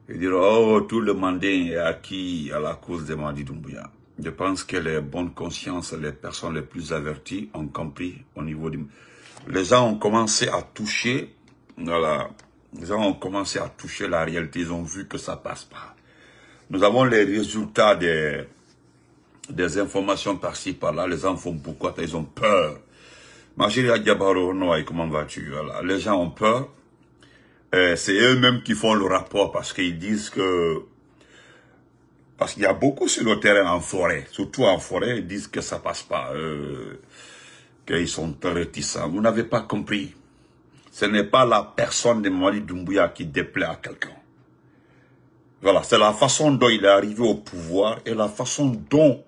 et dire, oh, tout le mandat est acquis à la cause de Mamadi Doumbouya. Je pense que les bonnes consciences, les personnes les plus averties ont compris au niveau du... Les gens ont commencé à toucher, voilà, les gens ont commencé à toucher la réalité, ils ont vu que ça passe pas. Nous avons les résultats des informations par-ci, par-là, les gens font beaucoup, ils ont peur. Ma chérie Diabaro, comment vas-tu? Voilà. Les gens ont peur. C'est eux-mêmes qui font le rapport parce qu'ils disent que... Parce qu'il y a beaucoup sur le terrain en forêt, surtout en forêt, ils disent que ça passe pas, qu'ils sont très réticents. Vous n'avez pas compris. Ce n'est pas la personne de Mamadi Doumbouya qui déplaît à quelqu'un. Voilà, c'est la façon dont il est arrivé au pouvoir et la façon dont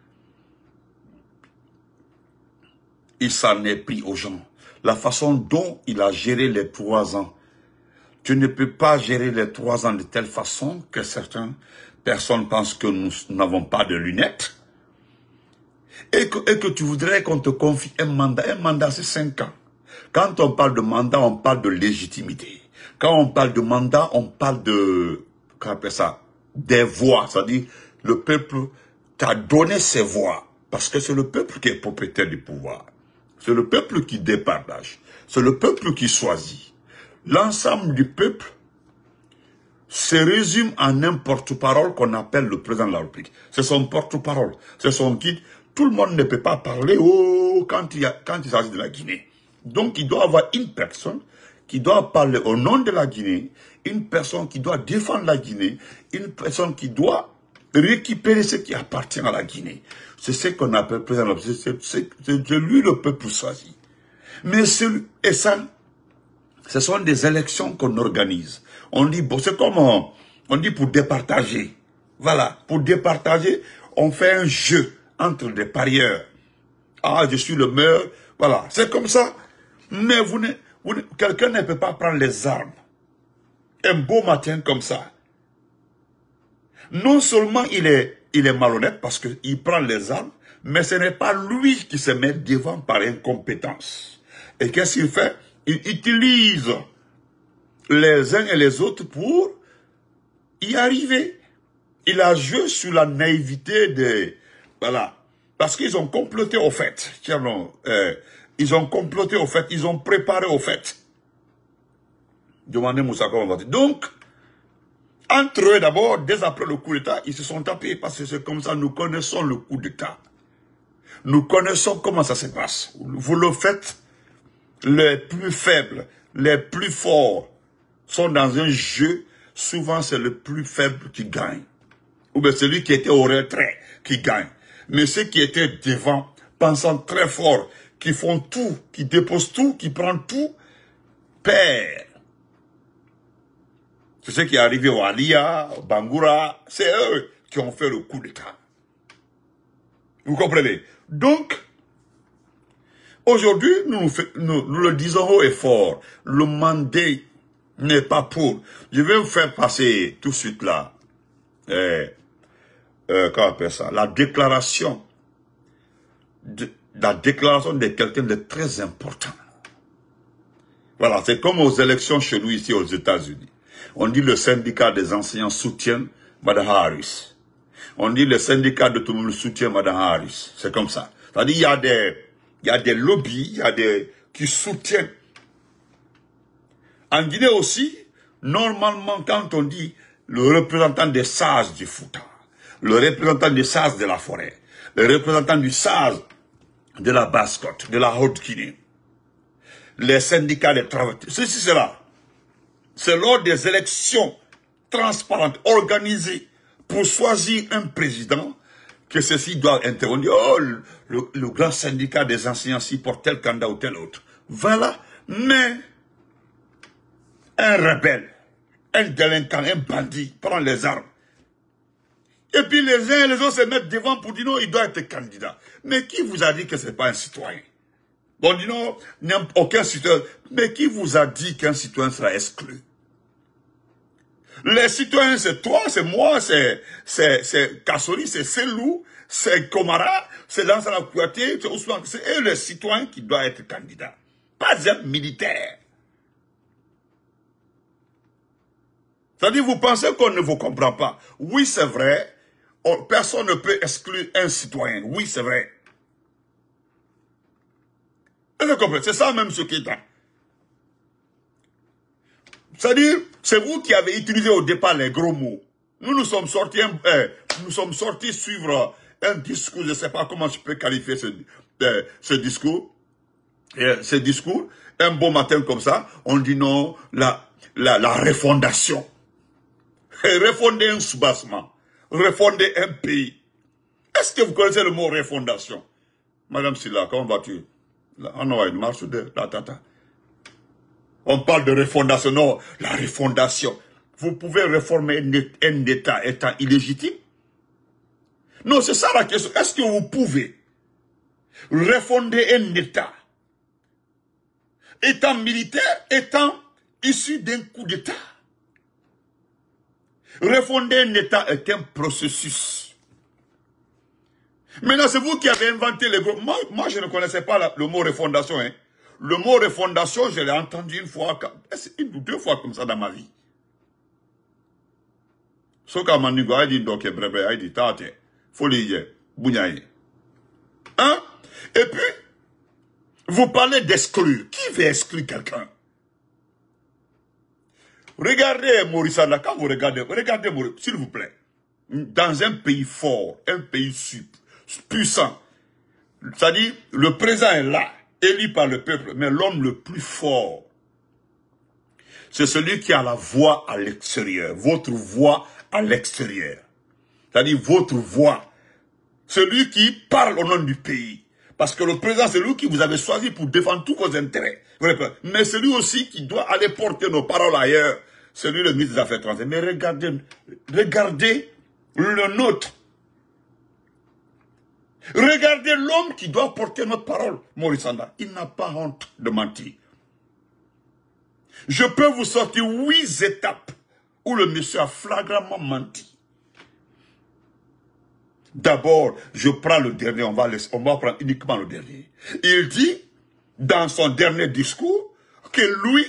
il s'en est pris aux gens. La façon dont il a géré les 3 ans. Tu ne peux pas gérer les 3 ans de telle façon que certaines personnes pensent que nous n'avons pas de lunettes. Et que tu voudrais qu'on te confie un mandat. Un mandat, c'est 5 ans. Quand on parle de mandat, on parle de légitimité. Quand on parle de mandat, on parle de... Qu'on appelle ça? Des voix. C'est-à-dire, le peuple t'a donné ses voix. Parce que c'est le peuple qui est propriétaire du pouvoir. C'est le peuple qui départage. C'est le peuple qui choisit. L'ensemble du peuple se résume en un porte-parole qu'on appelle le président de la République. C'est son porte-parole, c'est son guide. Tout le monde ne peut pas parler quand il s'agit de la Guinée. Donc il doit avoir une personne qui doit parler au nom de la Guinée, une personne qui doit défendre la Guinée, une personne qui doit récupérer ce qui appartient à la Guinée. C'est ce qu'on appelle le président de la République. C'est lui le peuple choisi. Mais et ça, ce sont des élections qu'on organise. On dit, bon, c'est comme on dit pour départager. Voilà, pour départager, on fait un jeu entre des parieurs. Ah, je suis le meilleur. Voilà, c'est comme ça. Mais quelqu'un ne peut pas prendre les armes. Un beau matin comme ça. Non seulement il est malhonnête parce qu'il prend les armes, mais ce n'est pas lui qui se met devant par incompétence. Et qu'est-ce qu'il fait? Il utilise les uns et les autres pour y arriver. Il a joué sur la naïveté des... Voilà. Parce qu'ils ont comploté au fait. Ils ont comploté au fait. Ils ont préparé au fait. Demandez Moussa comment on va dire. Donc, entre eux d'abord, dès après le coup d'État, ils se sont tapés. Parce que c'est comme ça, nous connaissons le coup d'État. Nous connaissons comment ça se passe. Vous le faites, les plus faibles, les plus forts sont dans un jeu. Souvent, c'est le plus faible qui gagne. Ou bien celui qui était au retrait qui gagne. Mais ceux qui étaient devant, pensant très fort, qui font tout, qui déposent tout, qui prennent tout, perdent. C'est ce qui est arrivé au Alia, au Bangoura, c'est eux qui ont fait le coup d'État. Vous comprenez? Donc, aujourd'hui, nous le disons haut et fort, le mandat n'est pas pour. Je vais vous faire passer tout de suite là, comment on appelle ça, la déclaration de quelqu'un de très important. Voilà, c'est comme aux élections chez nous ici aux États-Unis. On dit le syndicat des enseignants soutient Mme Harris. On dit le syndicat de tout le monde soutient Mme Harris. C'est comme ça. C'est-à-dire il y a des lobbies, qui soutiennent. En Guinée aussi, normalement, quand on dit le représentant des sages du Fouta, le représentant des sages de la forêt, le représentant du sage de la Basse-Côte, de la Haute-Guinée, les syndicats des travailleurs, ceci, cela, c'est lors des élections transparentes, organisées, pour choisir un président, que ceci doit intervenir. Oh, le grand syndicat des enseignants s'y porte tel candidat ou tel autre. Voilà. Mais un rebelle, un délinquant, un bandit prend les armes. Et puis les uns et les autres se mettent devant pour dire non, il doit être candidat. Mais qui vous a dit que ce n'est pas un citoyen? Bon, dit non, aucun citoyen. Mais qui vous a dit qu'un citoyen sera exclu? Les citoyens, c'est toi, c'est moi, c'est Kassori, c'est Selou, c'est Komara, c'est Lansana Kouyaté, c'est Ousmane. C'est eux les citoyens qui doivent être candidats. Pas un militaire. C'est-à-dire, vous pensez qu'on ne vous comprend pas. Oui, c'est vrai. Personne ne peut exclure un citoyen. Oui, c'est vrai. C'est ça même ce qui est là. C'est-à-dire, c'est vous qui avez utilisé au départ les gros mots. Nous sommes sortis, suivre un discours, je ne sais pas comment je peux qualifier ce discours. Ce discours, un beau matin comme ça, on dit non, la refondation. Refonder un soubassement. Refonder un pays. Est-ce que vous connaissez le mot refondation? Madame Silla, comment vas-tu? On a une marche de la tata. On parle de refondation. Non, la refondation. Vous pouvez réformer un État étant illégitime? Non, c'est ça la question. Est-ce que vous pouvez refonder un État étant militaire, étant issu d'un coup d'État? Refonder un État est un processus. Maintenant, c'est vous qui avez inventé les gros... Moi, je ne connaissais pas le mot refondation. Hein. Le mot refondation, je l'ai entendu une fois, une ou deux fois comme ça dans ma vie. Ce qu'a manigo a dit, donc, brebe, a dit, tate, folie, bougnaye. Hein? Et puis, vous parlez d'exclure. Qui veut exclure quelqu'un? Regardez Maurice Anda, quand vous regardez Maurice, s'il vous plaît. Dans un pays fort, un pays puissant, c'est-à-dire, le président est là, élu par le peuple, mais l'homme le plus fort, c'est celui qui a la voix à l'extérieur, votre voix à l'extérieur. C'est-à-dire, votre voix, celui qui parle au nom du pays. Parce que le président, c'est lui qui vous avez choisi pour défendre tous vos intérêts. Mais c'est lui aussi qui doit aller porter nos paroles ailleurs. C'est lui le ministre des Affaires étrangères. Mais regardez le nôtre. Regardez l'homme qui doit porter notre parole, Maurice Anda. Il n'a pas honte de mentir. Je peux vous sortir 8 étapes où le monsieur a flagramment menti. D'abord, je prends le dernier, on va prendre uniquement le dernier. Il dit, dans son dernier discours, que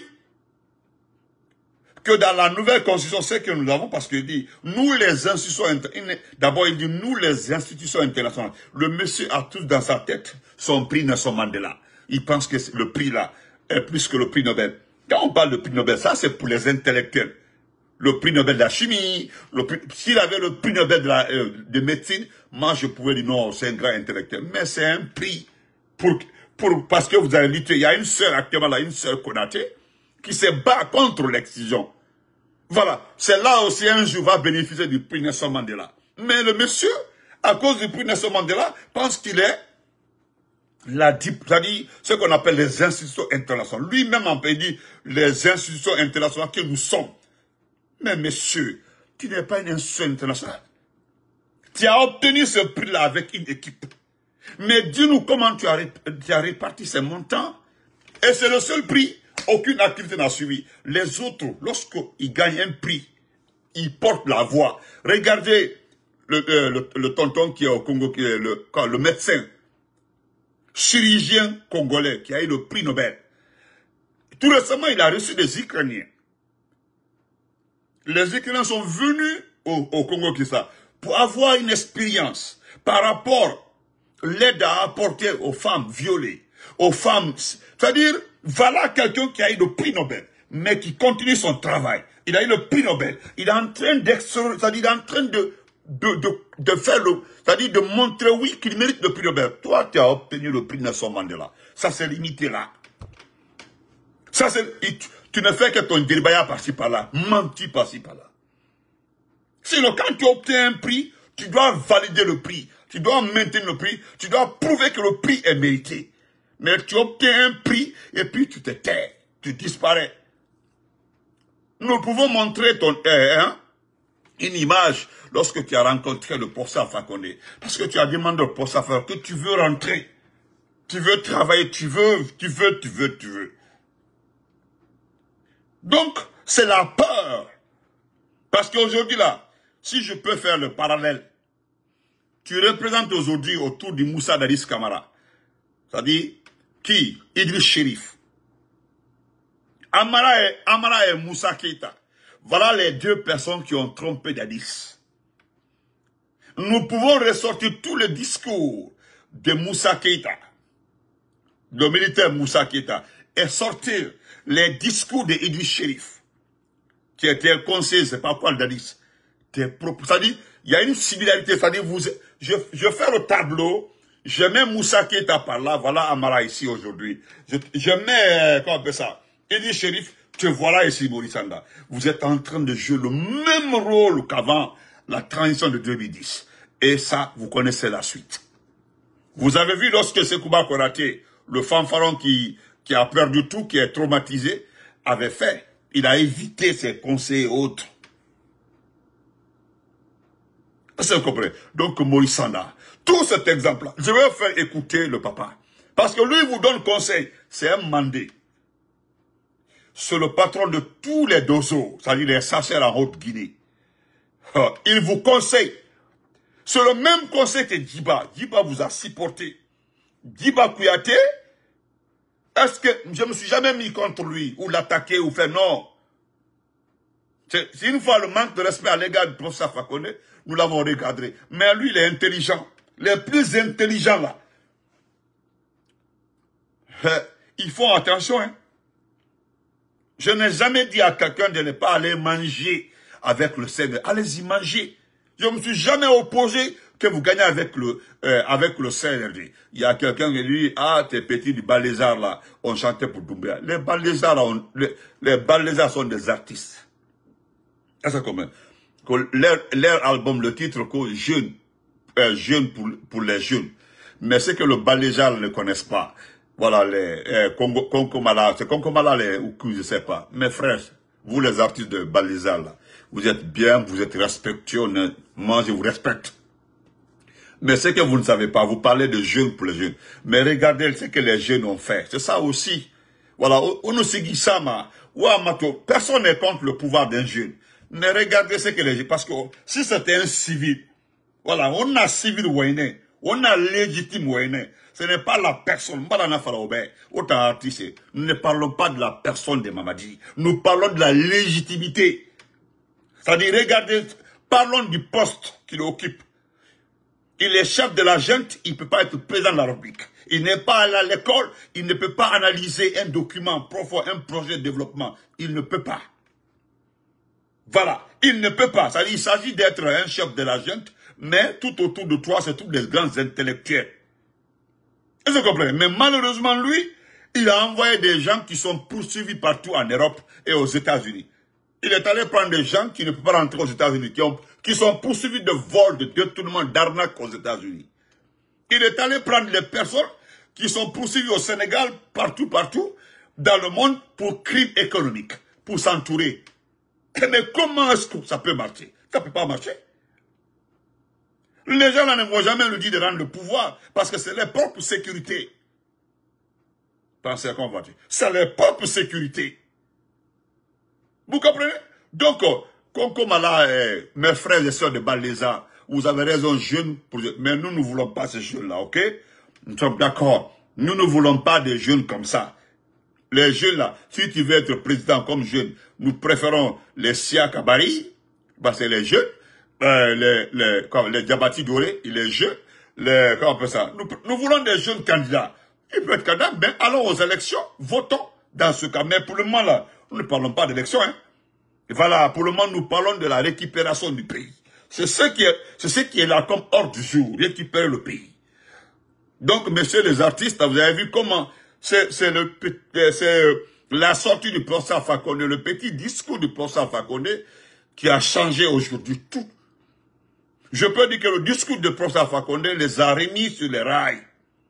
dans la nouvelle constitution, c'est que nous avons, parce qu'il dit, nous les institutions, d'abord il dit, nous les institutions internationales, le monsieur a tous dans sa tête son prix Nelson Mandela. Il pense que le prix là est plus que le prix Nobel. Quand on parle de prix Nobel, ça c'est pour les intellectuels. Le prix Nobel de la chimie, s'il avait le prix Nobel de médecine, moi je pouvais dire non, c'est un grand intellectuel. Mais c'est un prix parce que vous avez lutté, il y a une sœur actuellement là, une sœur Konaté, qui se bat contre l'excision. Voilà, c'est là aussi un jour va bénéficier du prix Nelson Mandela. Mais le monsieur, à cause du prix Nelson Mandela, pense qu'il est c'est-à-dire ce qu'on appelle les institutions internationales. Lui-même en pays dit les institutions internationales que nous sommes. Mais monsieur, tu n'es pas une institution internationale. Tu as obtenu ce prix-là avec une équipe. Mais dis-nous comment tu as réparti ces montants. Et c'est le seul prix. Aucune activité n'a suivi. Les autres, lorsqu'ils gagnent un prix, ils portent la voix. Regardez le tonton qui est au Congo, qui est le médecin, chirurgien congolais, qui a eu le prix Nobel. Tout récemment, il a reçu des Ukrainiens. Les Ukrainiens sont venus au Congo-Kinshasa pour avoir une expérience par rapport à l'aide à apporter aux femmes violées, aux femmes. C'est-à-dire, voilà quelqu'un qui a eu le prix Nobel, mais qui continue son travail. Il a eu le prix Nobel. Il est en train c'est-à-dire, il est en train de faire c'est-à-dire de montrer, oui, qu'il mérite le prix Nobel. Toi, tu as obtenu le prix Nelson Mandela. Ça s'est limité là. Ça, tu ne fais que ton débaya par-ci par-là, menti par-ci par-là. Sinon, quand tu obtiens un prix, tu dois valider le prix. Tu dois maintenir le prix. Tu dois prouver que le prix est mérité. Mais tu obtiens un prix et puis tu te tais. Tu disparais. Nous pouvons montrer une image lorsque tu as rencontré le professeur Fakonde. Parce que tu as demandé au professeur Fakonde que tu veux rentrer. Tu veux travailler, tu veux. Donc, c'est la peur. Parce qu'aujourd'hui là, si je peux faire le parallèle, tu représentes aujourd'hui autour du Moussa Dadis Camara. C'est-à-dire, qui? Idriss Chérif. Amara et Moussa Keïta. Voilà les deux personnes qui ont trompé Dadis. Nous pouvons ressortir tous les discours de Moussa Keïta, le militaire Moussa Keïta, et sortir les discours de Idriss Chérif, qui était conseiller, c'est pas quoi le Dadis. C'est-à-dire, il y a une similarité, c'est-à-dire, je fais le tableau, je mets Moussa Keïta par là, voilà Amara ici aujourd'hui. Je mets, comment on appelle ça, Idriss Chérif, te voilà ici, Maurice Sanda. Vous êtes en train de jouer le même rôle qu'avant la transition de 2010. Et ça, vous connaissez la suite. Vous avez vu lorsque Sekouba Konaté, le fanfaron qui a perdu tout, qui est traumatisé, avait fait. Il a évité ses conseils autres. Est-ce que vous comprenez? Donc, Maurice Sanda, tout cet exemple-là, je vais faire écouter le papa. Parce que lui, il vous donne conseil. C'est un mandé. C'est le patron de tous les dozos, c'est-à-dire les sachers en Haute-Guinée. Il vous conseille. C'est le même conseil que Djiba. Djiba vous a supporté. Djiba Kouyaté, est-ce que je me suis jamais mis contre lui, ou l'attaquer, ou faire non. C'est une fois le manque de respect à l'égard du professeur Fakonde, nous l'avons regardé. Mais lui, il est intelligent. Les plus intelligents là. Ils font attention, hein. Je n'ai jamais dit à quelqu'un de ne pas aller manger avec le CNRD. Allez-y manger. Je ne me suis jamais opposé que vous gagnez avec le CNRD. Il y a quelqu'un qui dit, ah, tes petits du Balézard là, on chantait pour Doumbéa. Les Balézards, les Balézards sont des artistes. C'est comme leur album, le titre, jeune, jeune pour les jeunes. Mais c'est que le Balézard ne connaissent pas. Voilà, les Konkomala, c'est Konkomala ou je sais pas. Mes frères, vous les artistes de Balézard là, vous êtes bien, vous êtes respectueux, moi je vous respecte. Mais ce que vous ne savez pas, vous parlez de jeunes pour les jeunes. Mais regardez ce que les jeunes ont fait. C'est ça aussi. Voilà, personne n'est contre le pouvoir d'un jeune. Mais regardez ce que les jeunes, parce que si c'était un civil, voilà, on a civil Wayne, on a légitime Wayne. Ce n'est pas la personne. Autant artiste, nous ne parlons pas de la personne de Mamadi. Nous parlons de la légitimité. C'est-à-dire, regardez, parlons du poste qu'il occupe. Il est chef de la junte, il ne peut pas être président de la République. Il n'est pas allé à l'école, il ne peut pas analyser un document profond, un projet de développement. Il ne peut pas. Voilà, il ne peut pas. C'est-à-dire, il s'agit d'être un chef de la junte, mais tout autour de toi, c'est tous des grands intellectuels. Est-ce que vous comprenez? Mais malheureusement, lui, il a envoyé des gens qui sont poursuivis partout en Europe et aux États-Unis. Il est allé prendre des gens qui ne peuvent pas rentrer aux États-Unis, qui sont poursuivis de vol, de détournement, d'arnaque aux États-Unis. Il est allé prendre les personnes qui sont poursuivies au Sénégal, partout, dans le monde, pour crimes économiques, pour s'entourer. Mais comment est-ce que ça peut marcher? Ça ne peut pas marcher. Les gens là ne vont jamais nous dire de rendre le pouvoir, parce que c'est leur propre sécurité. Pensez à quoi on va dire. C'est leur propre sécurité. Vous comprenez? Donc, comme là, mes frères et sœurs de Balézard, vous avez raison, jeunes, mais nous ne voulons pas ces jeunes-là, ok? Nous sommes d'accord. Nous ne voulons pas des jeunes comme ça. Les jeunes là, si tu veux être président comme jeune, nous préférons les Sia Kabari, parce que les jeunes, les Diabati Doré, les jeunes, comment on appelle ça? Nous voulons des jeunes candidats. Ils peuvent être candidats, mais allons aux élections, votons dans ce cas. Mais pour le moment là, nous ne parlons pas d'élections, hein. Et voilà, pour le moment, nous parlons de la récupération du pays. C'est ce qui est là comme ordre du jour, récupérer le pays. Donc, messieurs les artistes, vous avez vu comment c'est la sortie du professeur Fakonde, le petit discours du professeur Fakonde qui a changé aujourd'hui tout. Je peux dire que le discours du professeur Fakonde les a remis sur les rails.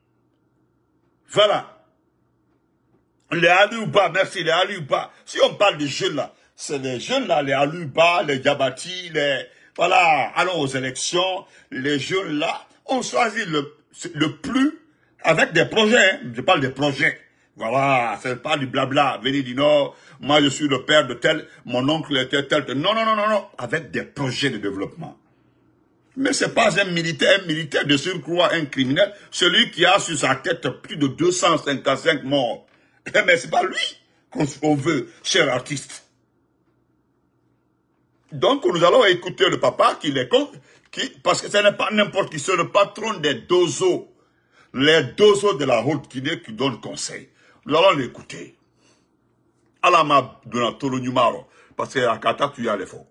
Voilà. Les Aluba, merci, les Aluba. Si on parle des jeunes là, c'est les jeunes là, les Aluba, les Diabati, voilà, allons aux élections, les jeunes là, on choisit le plus, avec des projets, hein. Je parle des projets. Voilà, c'est pas du blabla, venez du Nord, moi je suis le père de tel, mon oncle était tel, non, avec des projets de développement. Mais c'est pas un militaire de surcroît, un criminel, celui qui a sur sa tête plus de 255 morts. Mais c'est pas lui qu'on veut, cher artiste. Donc, nous allons écouter le papa qui les compte, parce que ce n'est pas n'importe qui, c'est le patron des dozos. Les dozos de la Haute-Guinée qui donnent conseil. Nous allons l'écouter. Alama Donatolo Numaro. Parce que à Kata, tu y as les faux.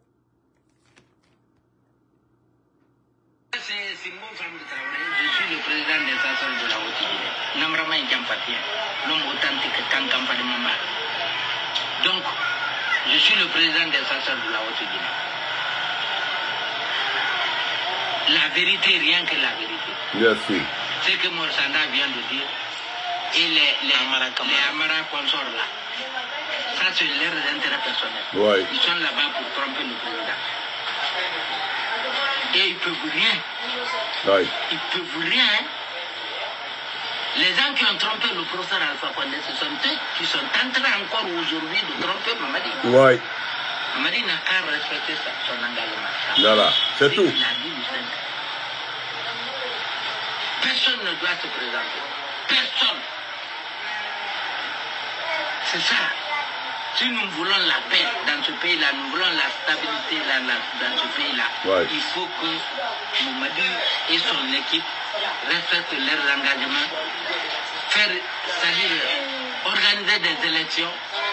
Je suis le président des Associations de la Haute-Guinée. Namrama Nkampatien, l'homme authentique Kankampa de Mamba. Donc, je suis le président des Associations de la Haute-Guinée. La vérité, rien que la vérité. Merci. Ce que Morsanda vient de dire, et les Amara consorts là, ça c'est leurs intérêts personnels. Ouais. Ils sont là-bas pour tromper le président. Et ils ne peuvent rien. Ouais. Ils ne peuvent rien. Les gens qui ont trompé le professeur Alpha Condé, ce sont eux qui sont en train encore aujourd'hui de tromper Mamadi. Ouais. Mamadi n'a qu'à respecter son engagement. Voilà, c'est tout. Il a dit du 5. Personne ne doit se présenter. Personne. C'est ça. Si nous voulons la paix dans ce pays-là, nous voulons la stabilité dans ce pays-là, Ouais. il faut que Mamadi et son équipe respectent leurs engagements, c'est-à-dire organiser des élections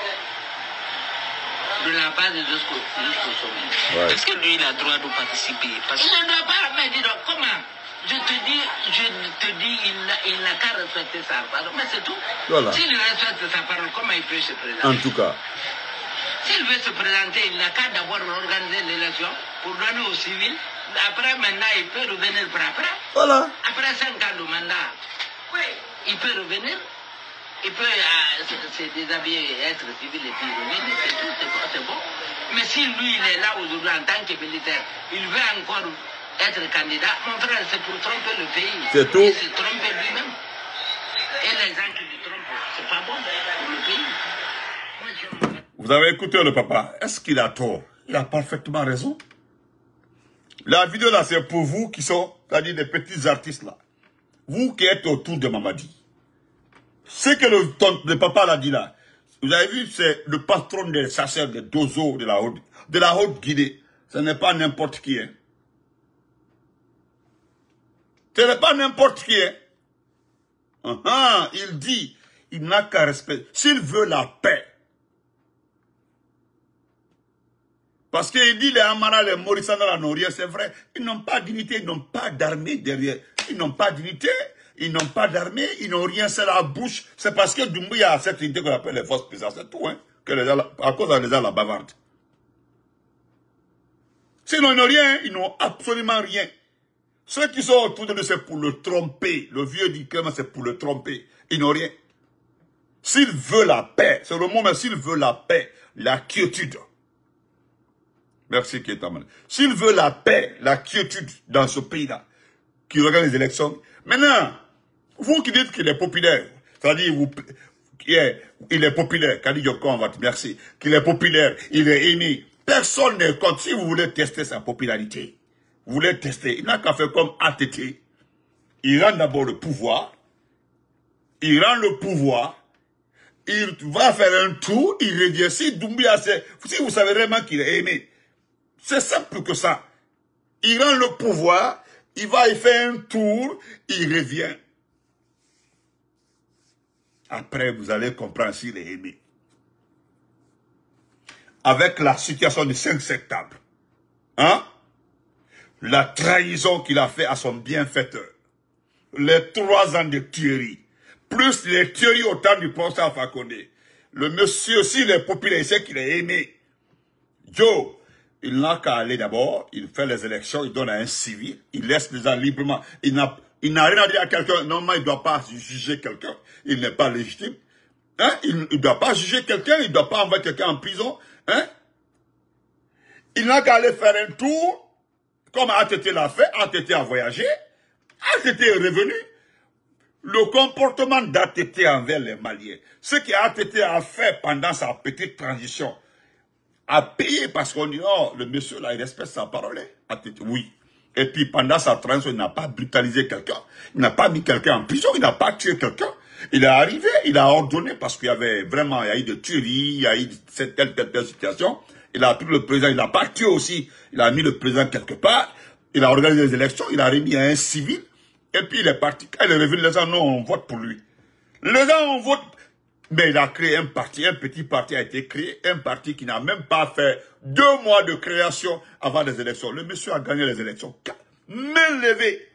de la base jusqu'au sommet. Ouais. Est-ce que lui, il a le droit de participer? Parce qu'il ne doit pas, mais dis donc, comment? Je te dis, il n'a qu'à respecter sa parole, mais c'est tout. Voilà. S'il respecte sa parole, comment il peut se présenter? En tout cas. S'il veut se présenter, il n'a qu'à d'abord organiser l'élection pour donner aux civils. Après, maintenant, il peut revenir pour après. Voilà. Après 5 ans de mandat, oui, il peut revenir. Il peut se déshabiller, être civil et puis revenir. C'est tout, c'est bon. Mais si lui, il est là aujourd'hui en tant que militaire, il veut encore être candidat, mon frère, c'est pour tromper le pays. C'est tout. Il se trompe lui-même. Et les gens qui le trompent, c'est pas bon pour le pays. Moi, Vous avez écouté le papa. Est-ce qu'il a tort? Il a parfaitement raison. La vidéo là, c'est pour vous qui sont, c'est-à-dire des petits artistes là. Vous qui êtes autour de Mamadi. Ce que le papa l'a dit là, vous avez vu, c'est le patron des chasseurs des dozos de la Haute-Guinée. Ce n'est pas n'importe qui. Hein. Ce n'est pas n'importe qui. Hein. Il dit, il n'a qu'à respecter. S'il veut la paix. Parce qu'il dit les Amara, les Morissana, n'ont rien, c'est vrai. Ils n'ont pas de dignité, ils n'ont pas d'armée derrière. Ils n'ont pas de dignité, ils n'ont pas d'armée, ils n'ont rien, c'est la bouche. C'est parce que Doumbouya a cette unité qu'on appelle les forces spéciales, c'est tout, hein. Que les gens, à cause des gens la bavarde. Sinon, ils n'ont rien, ils n'ont absolument rien. Ceux qui sont autour de nous, c'est pour le tromper. Le vieux dit que c'est pour le tromper. Ils n'ont rien. S'il veut la paix, c'est le mot, mais s'il veut la paix, la quiétude. Merci, Kétaman. S'il veut la paix, la quiétude dans ce pays-là, qui regarde les élections. Maintenant, vous qui dites qu'il est populaire, c'est-à-dire, il est populaire, Kadi Yoko, merci, qu'il est populaire, il est aimé. Personne ne compte. Si vous voulez tester sa popularité, vous voulez tester, il n'a qu'à faire comme ATT. Il rend d'abord le pouvoir. Il rend le pouvoir. Il va faire un tour. Il revient. Si Doumbouya, si vous savez vraiment qu'il est aimé, c'est simple que ça. Il rend le pouvoir. Il va y faire un tour. Il revient. Après, vous allez comprendre s'il est aimé. Avec la situation du 5 septembre. Hein? La trahison qu'il a fait à son bienfaiteur. Les 3 ans de tuerie. Plus les tueries au temps du professeur Alpha Condé. Le monsieur, s'il est populaire, il sait qu'il est aimé. Joe, il n'a qu'à aller d'abord, il fait les élections, il donne à un civil, il laisse les gens librement. Il n'a rien à dire à quelqu'un. Normalement, il ne doit pas juger quelqu'un. Il n'est pas légitime. Hein? Il ne doit pas juger quelqu'un, il ne doit pas envoyer quelqu'un en prison. Hein? Il n'a qu'à aller faire un tour. Comme ATT l'a fait, ATT a voyagé, ATT est revenu. Le comportement d'ATT envers les Maliens, ce qu'ATT a fait pendant sa petite transition, a payé parce qu'on dit, oh, le monsieur là, il respecte sa parole. ATT, oui. Et puis pendant sa transition, il n'a pas brutalisé quelqu'un, il n'a pas mis quelqu'un en prison, il n'a pas tué quelqu'un. Il est arrivé, il a ordonné parce qu'il y avait vraiment, il y a eu des tueries, il y a eu telle situation. Il a pris le président, il a pas tué aussi. Il a mis le président quelque part. Il a organisé les élections, il a remis à un civil. Et puis il est parti. Quand il est revenu, les gens, non, on vote pour lui. Les gens, on vote. Mais il a créé un parti, un petit parti a été créé. Un parti qui n'a même pas fait 2 mois de création avant les élections. Le monsieur a gagné les élections. Main levée.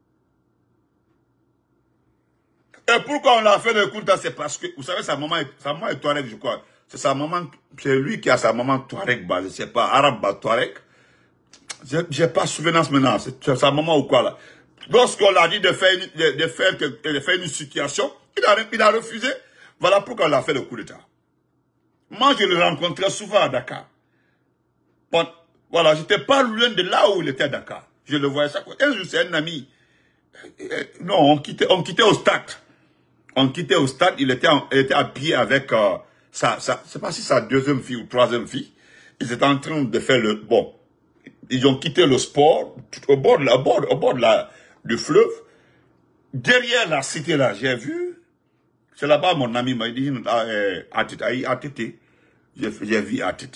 Et pourquoi on l'a fait le coup, c'est parce que, vous savez, sa maman est Touareg, je crois. C'est sa maman, c'est lui qui a sa maman Touareg, bah, je sais pas, arabe, bah, Touareg. J'ai pas souvenance maintenant, c'est sa maman ou quoi, là. Lorsqu'on l'a dit de faire une situation, il a refusé. Voilà pourquoi on a fait le coup d'État. Moi, je le rencontrais souvent à Dakar. Bon, voilà, j'étais pas loin de là où il était à Dakar. Je le voyais ça. Un jour, c'est un ami. Non, on quittait au stade. On quittait au stade, il était habillé avec je sais pas si sa 2e fille ou 3e fille. Ils étaient en train de faire le, bon, ils ont quitté le sport au bord du fleuve. Derrière la cité là, j'ai vu, c'est là-bas mon ami m'a dit, ATT. J'ai vu ATT.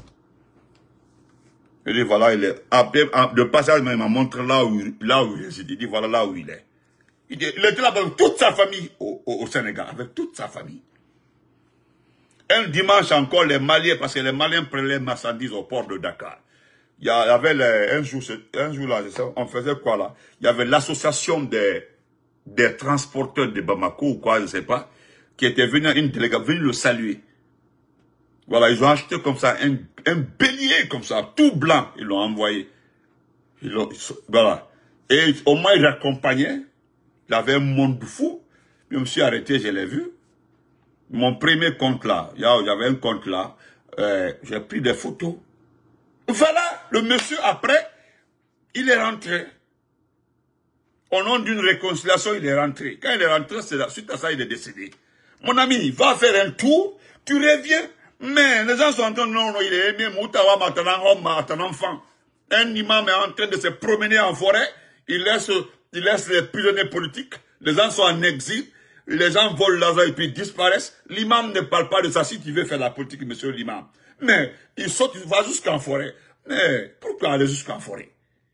Il dit voilà, il est, de passage, il m'a montré là où il réside. Il dit voilà là où il est. Il était là avec toute sa famille au Sénégal, avec toute sa famille. Un dimanche encore, les Maliens, parce que les Maliens prenaient les marchandises au port de Dakar. Il y avait un jour là, on faisait quoi là? Il y avait l'association des transporteurs de Bamako ou quoi, je ne sais pas, qui était venu, une délégation, venue le saluer. Voilà, ils ont acheté comme ça un bélier comme ça, tout blanc, ils l'ont envoyé. Voilà. Et au moins, ils l'accompagnaient. Il avait un monde fou. Je me suis arrêté, je l'ai vu. Mon premier compte là, il y avait un compte là. J'ai pris des photos. Voilà, le monsieur après, il est rentré. Au nom d'une réconciliation, il est rentré. Quand il est rentré, suite à ça, il est décédé. Mon ami, va faire un tour, tu reviens. Mais les gens sont en train de non, il est aimé, Moutawa, ton enfant. Un imam est en train de se promener en forêt, il laisse les prisonniers politiques, les gens sont en exil, les gens volent l'argent et puis disparaissent. L'imam ne parle pas de ça si tu veux faire la politique, monsieur l'imam. Mais il saute, il va jusqu'en forêt. Mais pourquoi aller jusqu'en forêt?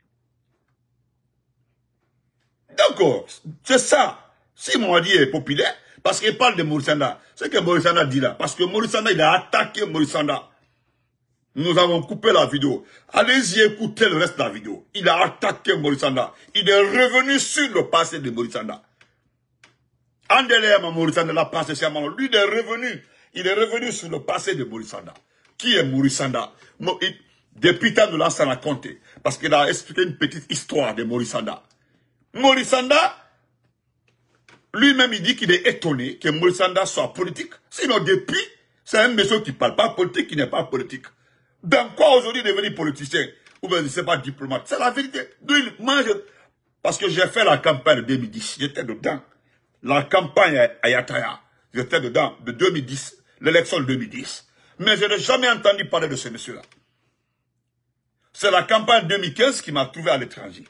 D'accord, c'est ça. Si Mouadi est populaire, parce qu'il parle de Maurice Sanda, c'est ce que Maurice Sanda dit là. Parce que Maurice Sanda, il a attaqué Maurice Sanda. Nous avons coupé la vidéo. Allez-y écouter le reste de la vidéo. Il a attaqué Maurice Sanda. Il est revenu sur le passé de Maurice Sanda. Andelema Maurice Sanda l'a passé sur Amano. Lui, il est revenu sur le passé de Maurice Sanda. Qui est Maurice Sanda? Depuis tant de là, ça l'a compté. Parce qu'il a expliqué une petite histoire de Maurice Sanda. Maurice Sanda, lui-même, il dit qu'il est étonné que Maurice Sanda soit politique. Sinon, depuis, c'est un monsieur qui ne parle pas politique, qui n'est pas politique. Dans quoi aujourd'hui devenir politicien? Ou bien, je ne sais pas, diplomate. C'est la vérité. Parce que j'ai fait la campagne de 2010. J'étais dedans. La campagne à Yataya. J'étais dedans de 2010. L'élection de 2010. Mais je n'ai jamais entendu parler de ce monsieur-là. C'est la campagne 2015 qui m'a trouvé à l'étranger.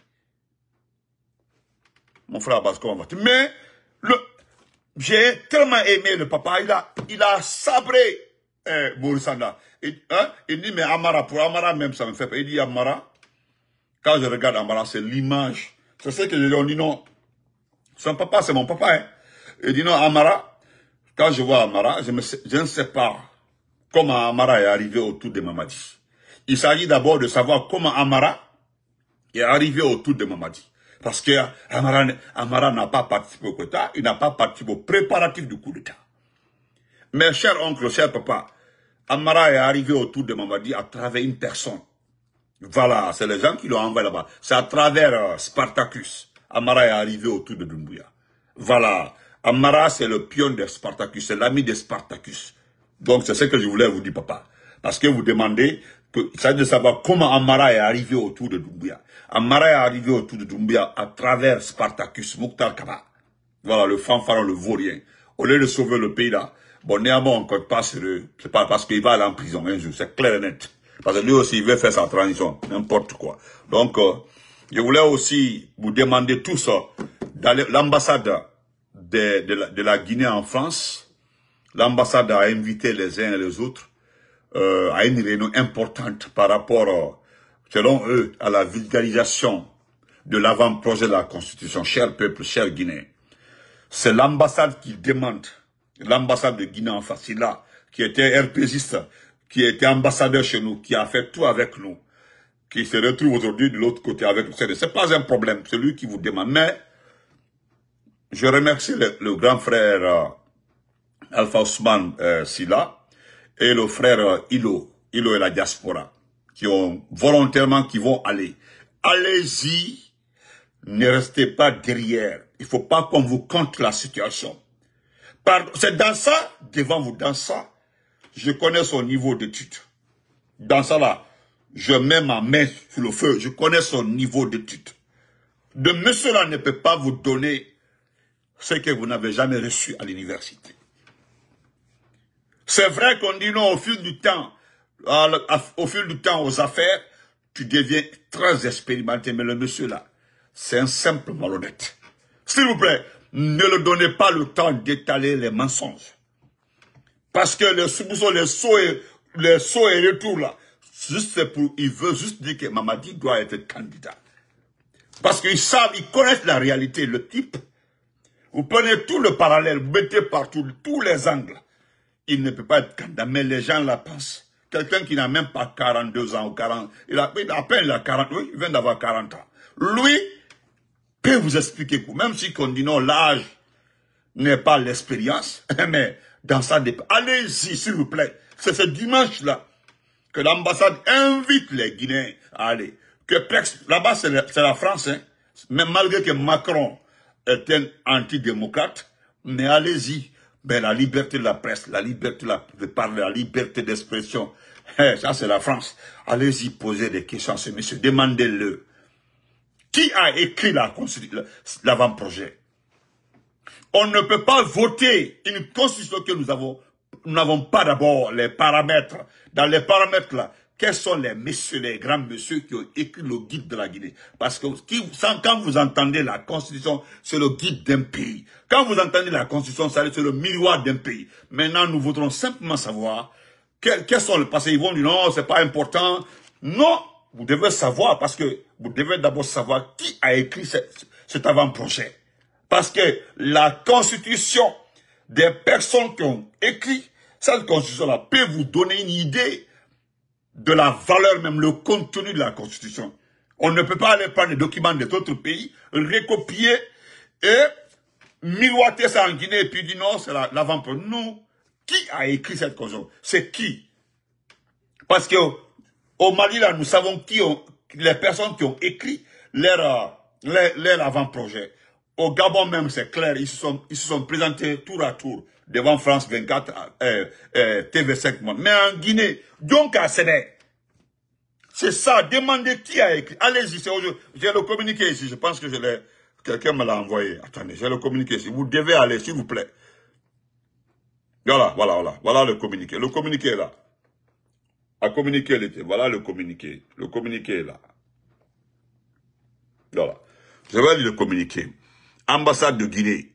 Mon frère Abasko, on va te... Mais, j'ai tellement aimé le papa, il a sabré Maurice Sanda. Il dit, mais Amara, pour Amara même, ça me fait peur. Il dit, Amara, quand je regarde Amara, c'est l'image. C'est ce que je dis, on dit non. Son papa, c'est mon papa. Hein. Il dit non, Amara, quand je vois Amara, je ne sais pas comment Amara est arrivé autour de Mamadi. Il s'agit d'abord de savoir comment Amara est arrivé autour de Mamadi. Parce que Amara n'a pas participé au coup d'État, il n'a pas participé au préparatif du coup d'État. Mais cher oncle, cher papa, Amara est arrivé autour de Mamadi à travers une personne. Voilà, c'est les gens qui l'ont envoyé là-bas. C'est à travers Spartacus. Amara est arrivé autour de Doumbouya. Voilà, Amara c'est le pion de Spartacus, c'est l'ami de Spartacus. Donc c'est ce que je voulais vous dire, papa. Parce que vous demandez, il s'agit de savoir comment Amara est arrivé autour de Doumbouya. Amara est arrivé autour de Doumbouya à travers Spartacus, Mokhtar Kaba. Voilà, le fanfaron, le vaurien. Au lieu de sauver le pays là, bon, néanmoins, on ne compte pas sur eux. C'est pas parce qu'il va aller en prison un jour, c'est clair et net. Parce que lui aussi, il veut faire sa transition, n'importe quoi. Donc, je voulais aussi vous demander tous, d'aller l'ambassade de la Guinée en France, l'ambassade a invité les uns et les autres. à une réunion importante par rapport, selon eux, à la vulgarisation de l'avant-projet de la Constitution. Cher peuple, cher Guinée, c'est l'ambassade qui demande, l'ambassade de Guinée en face, là, qui était RPGiste, qui était ambassadeur chez nous, qui a fait tout avec nous, qui se retrouve aujourd'hui de l'autre côté avec nous. C'est pas un problème, c'est lui qui vous demande. Mais je remercie le grand frère Alpha Ousmane Silla et le frère Ilo et la diaspora, qui ont volontairement, qui vont aller. Allez-y, ne restez pas derrière. Il ne faut pas qu'on vous compte la situation. C'est dans ça, devant vous, dans ça, je connais son niveau d'étude. Dans ça là, je mets ma main sur le feu, je connais son niveau d'étude. De monsieur là ne peut pas vous donner ce que vous n'avez jamais reçu à l'université. C'est vrai qu'on dit non, au fil du temps, aux affaires, tu deviens très expérimenté, mais le monsieur là, c'est un simple malhonnête. S'il vous plaît, ne le donnez pas le temps d'étaler les mensonges. Parce que les sauts et retours là, il veut juste dire que Mamadi doit être candidat. Parce qu'ils savent, ils connaissent la réalité, le type. Vous prenez tout le parallèle, vous mettez partout, tous les angles. Il ne peut pas être candidat, mais les gens la pensent. Quelqu'un qui n'a même pas 42 ans ou 40, il a à peine 40, oui, il vient d'avoir 40 ans. Lui peut vous expliquer, même si on dit non, l'âge n'est pas l'expérience, mais dans ça, allez-y, s'il vous plaît. C'est ce dimanche-là que l'ambassade invite les Guinéens à aller. Là-bas, c'est la France, hein. Même malgré que Macron est un antidémocrate, mais allez-y. Ben, la liberté de la presse, la liberté de parler, la liberté d'expression, ça c'est la France. Allez-y poser des questions à ce monsieur, demandez-le. Qui a écrit l'avant-projet? On ne peut pas voter une constitution que nous n'avons pas d'abord les paramètres. Dans les paramètres là, quels sont les messieurs, les grands messieurs qui ont écrit le guide de la Guinée? Parce que quand vous entendez la constitution, c'est le guide d'un pays. Quand vous entendez la constitution, c'est le miroir d'un pays. Maintenant, nous voudrons simplement savoir quels sont les passés. Ils vont dire non, c'est pas important. Non, vous devez savoir parce que vous devez d'abord savoir qui a écrit cet avant-projet. Parce que la constitution des personnes qui ont écrit cette constitution-là peut vous donner une idée de la valeur, même le contenu de la Constitution. On ne peut pas aller prendre les documents d'autres pays, recopier et miroiter ça en Guinée et puis dire non, c'est l'avant-projet. Non. Qui a écrit cette Constitution? C'est qui? Parce que au Mali, là, nous savons les personnes qui ont écrit leur avant-projet. Au Gabon même, c'est clair, ils se sont présentés tour à tour devant France 24, TV5. Mais en Guinée, donc à Séné, c'est ça, demandez qui a écrit. Allez-y, j'ai le communiqué ici, je pense que quelqu'un me l'a envoyé. Attendez, j'ai le communiqué ici. Vous devez aller, s'il vous plaît. Voilà le communiqué. Le communiqué est là. Voilà le communiqué. Le communiqué est là. Voilà. Je vais lire le communiqué. Ambassade de Guinée.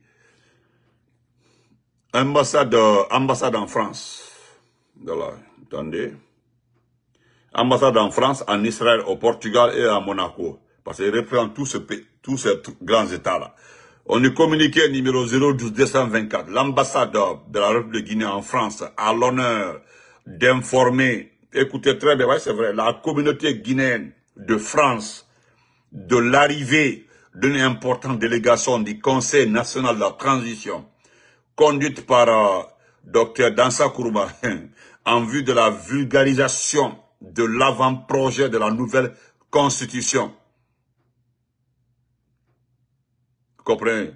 Ambassade en France. Voilà, attendez. Ambassade en France, en Israël, au Portugal et à Monaco. Parce qu'il représente tous ces grands États-là. On est communiqué numéro 012-224. L'ambassade de la République de Guinée en France a l'honneur d'informer, écoutez très bien, ouais, c'est vrai, la communauté guinéenne de France de l'arrivée d'une importante délégation du Conseil national de la transition conduite par Dr Dansa Kourouba en vue de la vulgarisation de l'avant-projet de la nouvelle constitution. Vous comprenez?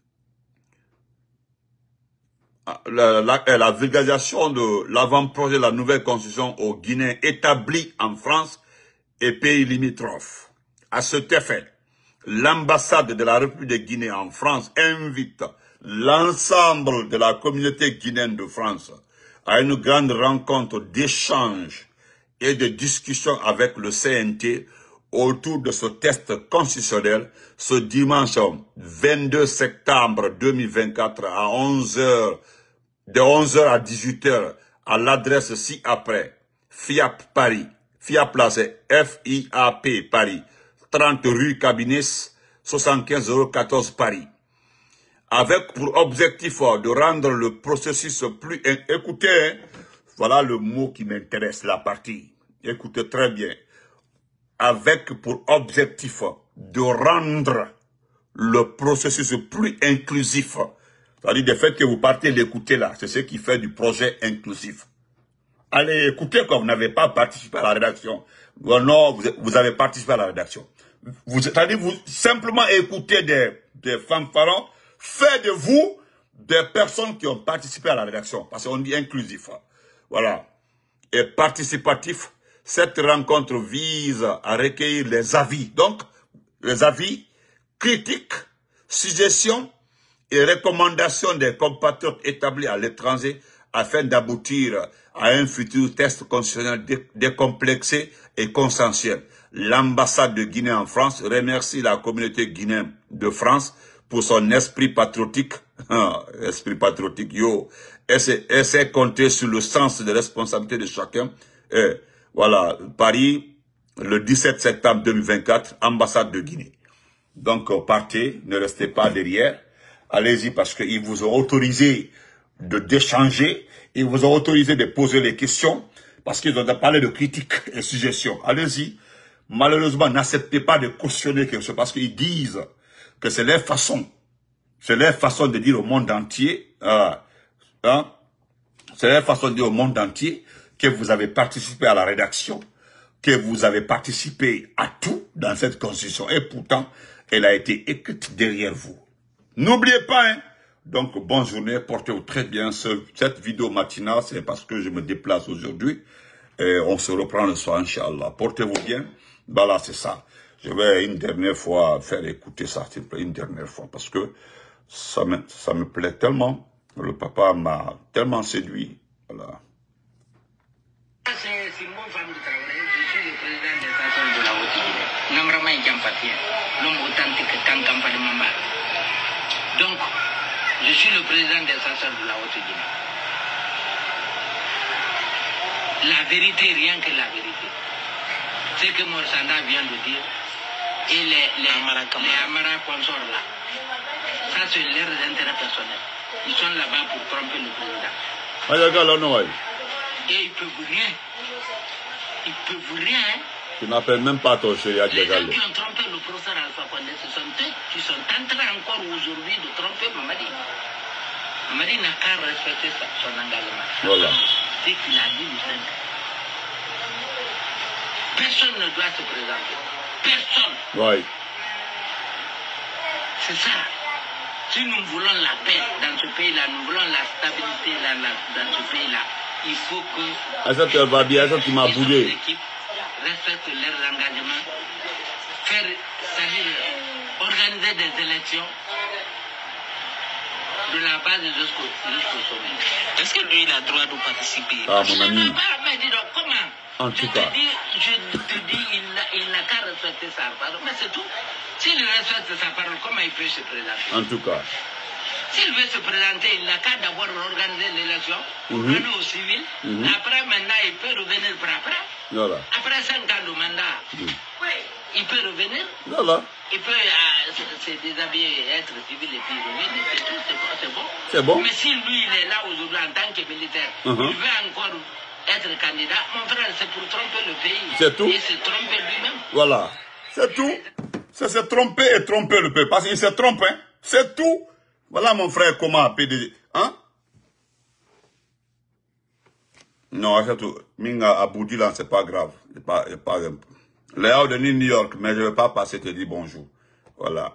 La vulgarisation de l'avant-projet de la nouvelle constitution au Guinée établie en France et pays limitrophes. À cet effet, l'ambassade de la République de Guinée en France invite l'ensemble de la communauté guinéenne de France à une grande rencontre d'échange et de discussion avec le CNT autour de ce test constitutionnel ce dimanche 22 septembre 2024 à 11h, de 11h à 18h à l'adresse ci-après. FIAP Paris. FIAP là, c'est F-I-A-P Paris. 30 rue Cabinets, 75 014 Paris. Avec pour objectif de rendre le processus plus... Écoutez, hein, voilà le mot qui m'intéresse, la partie. Écoutez très bien. Avec pour objectif de rendre le processus plus inclusif. C'est-à-dire le fait que vous partez l'écouter là, c'est ce qui fait du projet inclusif. Allez écoutez quand vous n'avez pas participé à la rédaction. Non, vous avez participé à la rédaction. C'est-à-dire vous simplement écoutez des fanfarons, faites de vous des personnes qui ont participé à la rédaction. Parce qu'on dit inclusif. Voilà. Et participatif, cette rencontre vise à recueillir les avis. Donc, les avis, critiques, suggestions et recommandations des compatriotes établis à l'étranger afin d'aboutir à un futur test constitutionnel décomplexé et consensuel. L'ambassade de Guinée en France remercie la communauté guinéenne de France pour son esprit patriotique. Esprit patriotique, yo. Et c'est compter sur le sens de responsabilité de chacun. Et voilà, Paris, le 17 septembre 2024, ambassade de Guinée. Donc, partez, ne restez pas derrière. Allez-y parce qu'ils vous ont autorisé d'échanger. Ils vous ont autorisé de poser les questions parce qu'ils ont parlé de critiques et suggestions. Allez-y. Malheureusement, n'acceptez pas de cautionner quelque chose parce qu'ils disent que c'est leur façon. C'est leur façon de dire au monde entier, c'est leur façon de dire au monde entier que vous avez participé à la rédaction, que vous avez participé à tout dans cette constitution. Et pourtant, elle a été écrite derrière vous. N'oubliez pas, hein. Donc, bonne journée, portez-vous très bien. Cette vidéo matinale, c'est parce que je me déplace aujourd'hui. Et on se reprend le soir, Inch'Allah. Portez-vous bien. Voilà, c'est ça. Je vais une dernière fois faire écouter ça, s'il vous plaît, une dernière fois, parce que ça me plaît tellement. Le papa m'a tellement séduit. Voilà. C'est Simon Famille Traoré, je suis le président des stations de la Haute-Guinée. Namrama Djampatien, l'homme authentique Kankamba de Mamba. Donc, je suis le président des stations de la Haute-Guinée. La vérité, rien que la vérité. Ce que Morsanda vient de dire, et les Amara consorts là, ça c'est leurs intérêts personnels. Ils sont là-bas pour tromper le président. Et ils peuvent rien. Ils peuvent rien. Tu n'appelles même pas ton chéri à Les gens qui ont trompé le professeur Alpha Condé, ce sont eux qui sont en train encore aujourd'hui de tromper Mamadi. Mamadi n'a qu'à respecter son engagement. Voilà. C'est qu'il a dit le 5. Personne ne doit se présenter. Personne. Oui. C'est ça. Si nous voulons la paix dans ce pays-là, nous voulons la stabilité dans ce pays-là, il faut que... Ça te va bien, ça tu m'as bougé. L'équipe respecte leurs engagements, c'est-à-dire organiser des élections de la base jusqu'au sommet. Est-ce que lui, il a le droit de participer? Ah, mon ami. Mais dis donc, comment? En tout cas. Je te dis, il n'a qu'à respecter sa parole, mais c'est tout. S'il respecte sa parole, comment il peut se présenter? En tout cas. S'il veut se présenter, il n'a qu'à d'abord organiser l'élection, donner aux civils. Après, maintenant, il peut revenir pour après. Voilà. Après 5 ans de mandat, oui, il peut revenir. Voilà. Il peut se déshabiller, être civil et puis revenir. C'est tout, c'est bon. C'est bon. Mais si lui, il est là aujourd'hui en tant que militaire, il veut encore être candidat, mon frère, c'est pour tromper le pays. C'est tout. Et se tromper lui-même. Voilà. C'est tout. C'est se tromper et tromper le peuple. Parce qu'il se trompe, hein. C'est tout. Voilà mon frère, comment PDG. Hein? Non, c'est tout. Minga Aboudi là, c'est pas grave. C'est pas Léo de New York, mais je ne vais pas passer te dire bonjour. Voilà.